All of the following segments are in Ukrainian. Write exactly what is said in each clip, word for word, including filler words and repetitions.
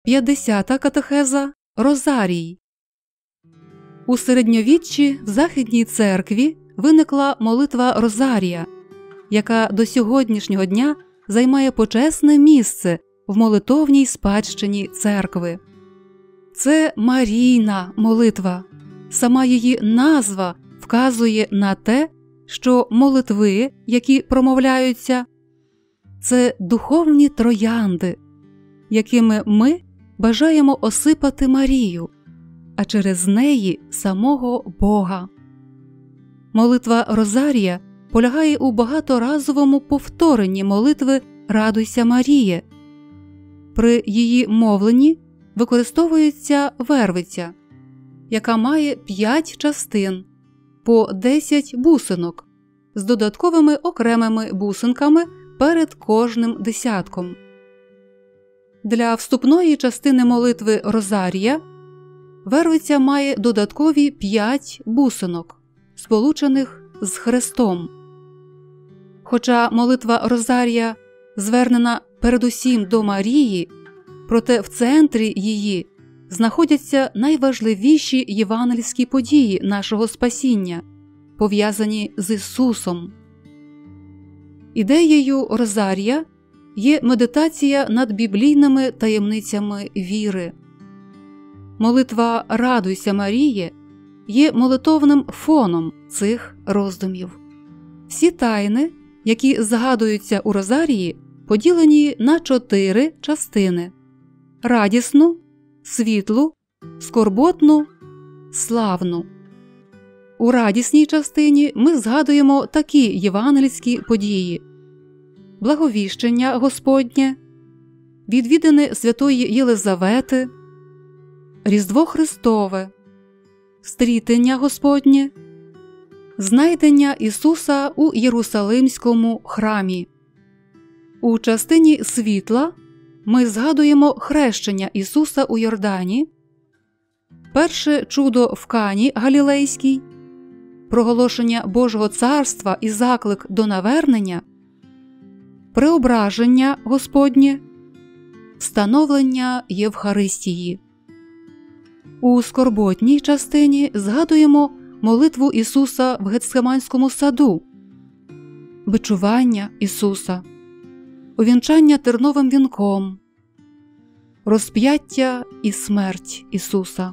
п'ятдесята катехеза – Розарій. У середньовіччі в Західній церкві виникла молитва Розарія, яка до сьогоднішнього дня займає почесне місце в молитовній спадщині церкви. Це Марійна молитва. Сама її назва вказує на те, що молитви, які промовляються, це духовні троянди, якими ми бажаємо осипати Марію, а через неї самого Бога. Молитва Розарія полягає у багаторазовому повторенні молитви «Радуйся, Маріє». При її мовленні використовується вервиця, яка має п'ять частин, по десять бусинок, з додатковими окремими бусинками перед кожним десятком. Для вступної частини молитви Розарія вервиця має додаткові п'ять бусинок, сполучених з хрестом. Хоча молитва Розарія звернена передусім до Марії, проте в центрі її знаходяться найважливіші євангельські події нашого спасіння, пов'язані з Ісусом. Ідеєю Розарія є медитація над біблійними таємницями віри. Молитва «Радуйся, Маріє» є молитовним фоном цих роздумів. Всі тайни, які згадуються у Розарії, поділені на чотири частини – радісну, світлу, скорботну, славну. У радісній частині ми згадуємо такі євангельські події: благовіщення Господнє, відвідини святої Єлизавети, Різдво Христове, стрітення Господнє, знайдення Ісуса у Єрусалимському храмі. У частині світла ми згадуємо хрещення Ісуса у Йордані, перше чудо в Кані Галілейській, проголошення Божого царства і заклик до навернення, преображення Господнє, встановлення Євхаристії. У скорботній частині згадуємо молитву Ісуса в Гецсиманському саду, бичування Ісуса, увінчання терновим вінком, розп'яття і смерть Ісуса.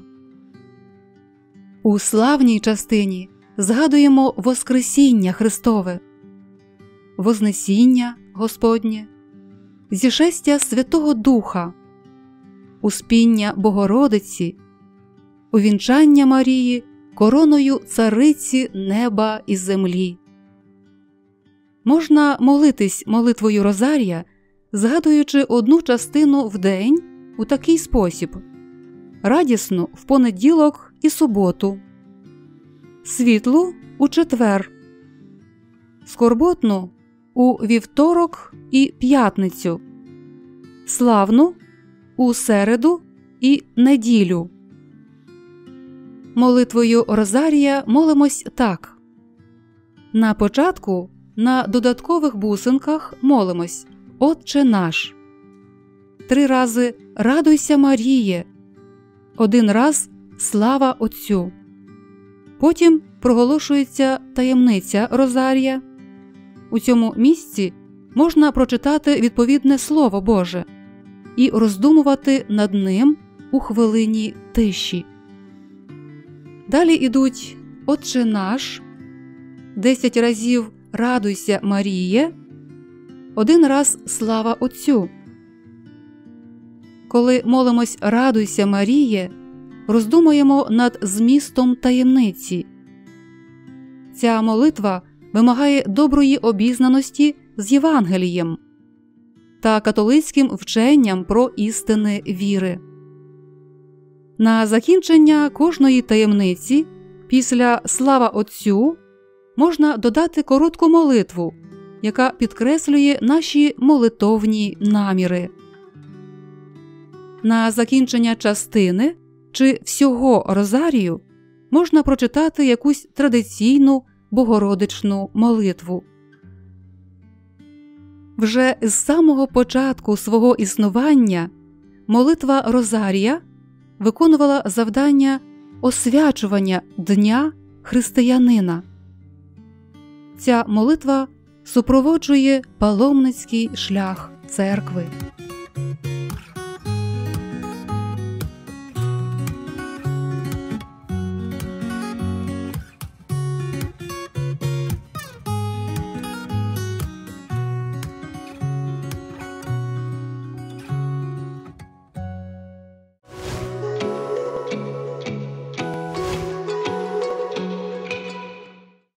У славній частині згадуємо Воскресіння Христове, Вознесіння Господнє, зішестя Святого Духа, успіння Богородиці, увінчання Марії короною цариці неба і землі. Можна молитись молитвою Розарія, згадуючи одну частину в день у такий спосіб: радісну в понеділок і суботу, світлу у четвер, скорботну у вівторок і п'ятницю, славну у середу і неділю. Молитвою Розарія молимось так. На початку на додаткових бусинках молимось «Отче наш», три рази «Радуйся, Маріє», один раз «Слава Отцю». Потім проголошується таємниця Розарія. У цьому місці можна прочитати відповідне Слово Боже і роздумувати над ним у хвилині тиші. Далі ідуть «Отче наш», десять разів «Радуйся, Маріє», один раз «Слава Отцю». Коли молимось «Радуйся, Маріє», роздумуємо над змістом таємниці. Ця молитва вимагає доброї обізнаності з Євангелієм та католицьким вченням про істини віри. На закінчення кожної таємниці після «Слава Отцю» можна додати коротку молитву, яка підкреслює наші молитовні наміри. На закінчення частини чи всього Розарію можна прочитати якусь традиційну богородичну молитву. Вже з самого початку свого існування молитва Розарія виконувала завдання освячування Дня християнина. Ця молитва супроводжує паломницький шлях церкви.